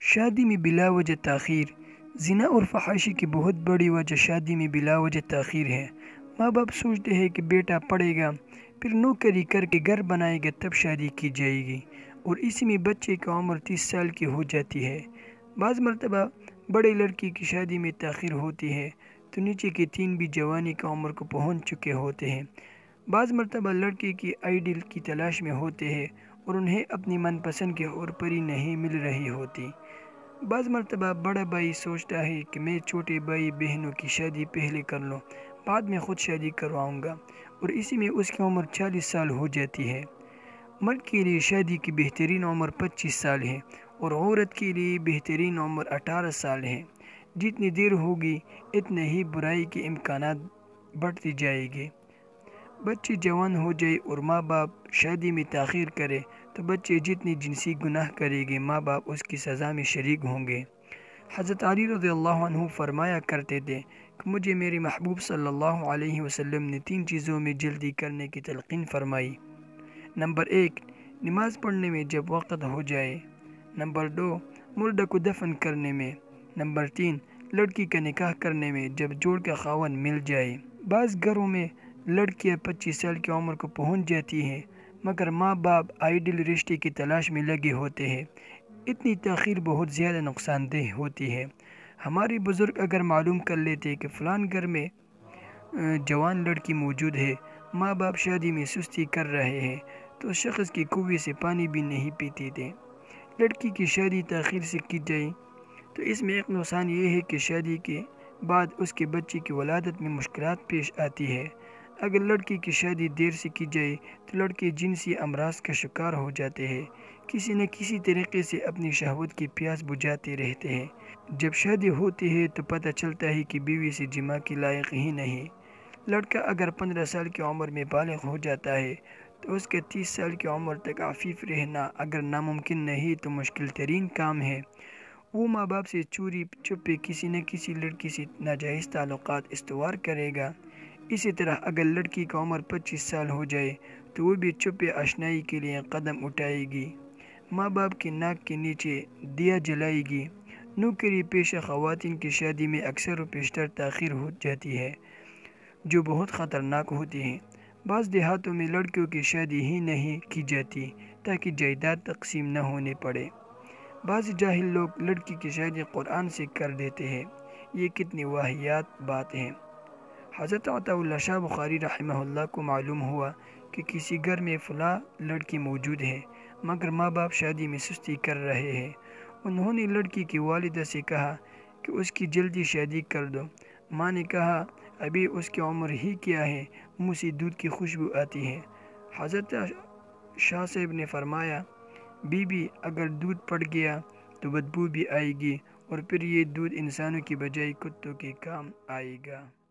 شادی میں بلا وجہ تاخیر۔ زنا اور فحاشی کی بہت بڑی وجہ شادی میں بلا وجہ تاخیر ہے۔ ماں باپ سوچتے ہیں کہ بیٹا پڑھے گا، پھر نوکری کر کے گھر بنائے گا، تب شادی کی جائے گی، اور اسی میں بچے کی عمر 30 سال کی ہو جاتی ہے۔ بعض مرتبہ بڑے لڑکی کی شادی میں تاخیر ہوتی ہے تو نیچے کے 3 بھی جوانی کی عمر کو پہنچ چکے ہوتے ہیں۔ بعض مرتبہ لڑکے کی آئیڈل کی تلاش میں ہوتے ہیں اور انہیں اپنی من پسند کی حور پری نہیں مل رہی ہوتی۔ بعض مرتبہ بڑا بھائی سوچتا ہے کہ میں چھوٹے بھائی بہنوں کی شادی پہلے کر لوں، بعد میں خود شادی کرواؤں گا، اور اسی میں اس کی عمر 40 سال ہو جاتی ہے۔ مرد کے لیے شادی کی بہترین عمر 25 سال ہے اور عورت کے لیے بہترین عمر 18 سال ہے۔ جتنی دیر ہوگی اتنے ہی برائی کے امکانات بڑھتی جائیں گے۔ بچے جوان ہو جائے اور ماں باپ شادی میں تاخیر کرے تو بچے جتنی جنسی گناہ کریں گے ماں باپ اس کی سزا میں شریک ہوں گے۔ حضرت علی رضی اللہ عنہ فرمایا کرتے تھے کہ مجھے میرے محبوب صلی اللہ علیہ وسلم نے 3 چیزوں میں جلدی کرنے کی تلقین فرمائی۔ نمبر 1، نماز پڑھنے میں جب وقت ہو جائے۔ نمبر 2، مردہ کو دفن کرنے میں۔ نمبر 3، لڑکی کا نکاح کرنے میں جب جوڑ کا خاوند مل جائے۔ بعض گھروں میں لڑکیاں 25 سال کی عمر کو پہنچ جاتی ہیں مگر ماں باپ آئیڈل رشتے کی تلاش میں لگے ہوتے ہیں۔ اتنی تاخیر بہت زیادہ نقصان دہ ہوتی ہے۔ ہمارے بزرگ اگر معلوم کر لیتے کہ فلان گھر میں جوان لڑکی موجود ہے، ماں باپ شادی میں سستی کر رہے ہیں، تو اس شخص کی کنویں سے پانی بھی نہیں پیتے تھے۔ لڑکی کی شادی تاخیر سے کی جائے تو اس میں ایک نقصان یہ ہے کہ شادی کے بعد اس کے بچے کی ولادت میں مشکلات پیش آتی ہے۔ اگر لڑکی کی شادی دیر سے کی جائے تو لڑکے جنسی امراض کا شکار ہو جاتے ہیں، کسی نہ کسی طریقے سے اپنی شہوت کی پیاس بجھاتے رہتے ہیں۔ جب شادی ہوتی ہے تو پتہ چلتا ہے کہ بیوی سے جماع کے لائق ہی نہیں۔ لڑکا اگر 15 سال کی عمر میں بالغ ہو جاتا ہے تو اس کے 30 سال کی عمر تک عفیف رہنا اگر ناممکن نہیں تو مشکل ترین کام ہے۔ وہ ماں باپ سے چوری چھپے کسی نہ کسی لڑکی سے ناجائز تعلقات استوار کرے گا۔ اسی طرح اگر لڑکی کی عمر 25 سال ہو جائے تو وہ بھی چھپے آشنائی کے لیے قدم اٹھائے گی، ماں باپ کی ناک کے نیچے دیا جلائے گی۔ نوکری پیشہ خواتین کی شادی میں اکثر و بیشتر تاخیر ہو جاتی ہے جو بہت خطرناک ہوتی ہے۔ بعض دیہاتوں میں لڑکیوں کی شادی ہی نہیں کی جاتی تاکہ جائیداد تقسیم نہ ہونے پڑے۔ بعض جاہل لوگ لڑکی کی شادی قرآن سے کر دیتے ہیں، یہ کتنی واہیات بات ہے۔ حضرت عطا اللہ شاہ بخاری رحمہ اللہ کو معلوم ہوا کہ کسی گھر میں فلاں لڑکی موجود ہے مگر ماں باپ شادی میں سستی کر رہے ہیں۔ انہوں نے لڑکی کی والدہ سے کہا کہ اس کی جلدی شادی کر دو۔ ماں نے کہا ابھی اس کی عمر ہی کیا ہے، منہ سے دودھ کی خوشبو آتی ہے۔ حضرت شاہ صاحب نے فرمایا بی بی اگر دودھ پڑ گیا تو بدبو بھی آئے گی اور پھر یہ دودھ انسانوں کی بجائے کتوں کے کام آئے گا۔